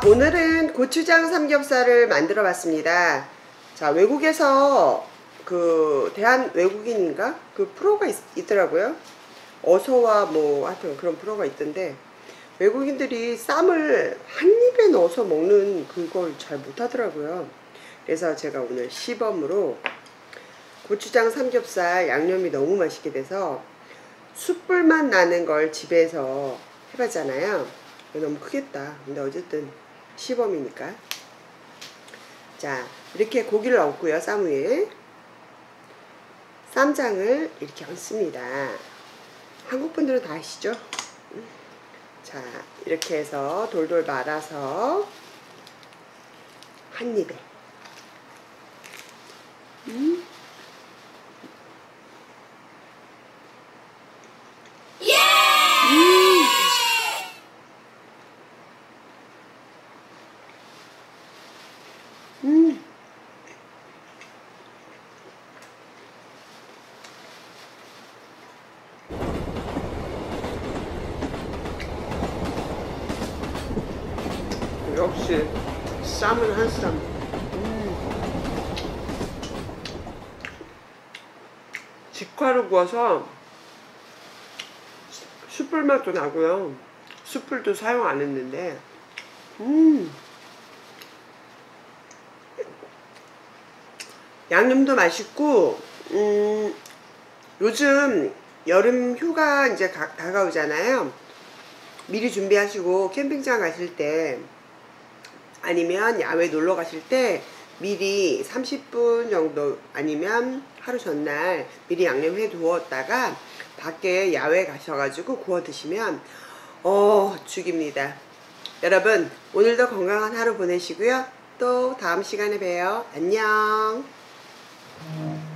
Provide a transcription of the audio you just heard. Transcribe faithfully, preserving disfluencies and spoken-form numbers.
오늘은 고추장 삼겹살을 만들어 봤습니다. 자, 외국에서 그 대한 외국인인가? 그 프로가 있, 있더라고요. 어서와 뭐 하여튼 그런 프로가 있던데, 외국인들이 쌈을 한 입에 넣어서 먹는 그걸 잘 못하더라고요. 그래서 제가 오늘 시범으로 고추장 삼겹살 양념이 너무 맛있게 돼서 숯불맛 나는 걸 집에서 해봤잖아요. 너무 크겠다. 근데 어쨌든 시범이니까. 자, 이렇게 고기를 얹고요. 쌈 위에 쌈장을 이렇게 얹습니다. 한국 분들은 다 아시죠? 자, 이렇게 해서 돌돌 말아서 한 입에 음. 음. 역시 쌈은 한 쌈. 음. 직화로 구워서 숯불 맛도 나고요. 숯불도 사용 안 했는데, 음. 양념도 맛있고, 음, 요즘 여름 휴가 이제 가, 다가오잖아요. 미리 준비하시고 캠핑장 가실 때 아니면 야외 놀러 가실 때 미리 삼십 분 정도 아니면 하루 전날 미리 양념해 두었다가 밖에 야외 가셔가지고 구워 드시면 어 죽입니다. 여러분, 오늘도 건강한 하루 보내시고요. 또 다음 시간에 봬요. 안녕.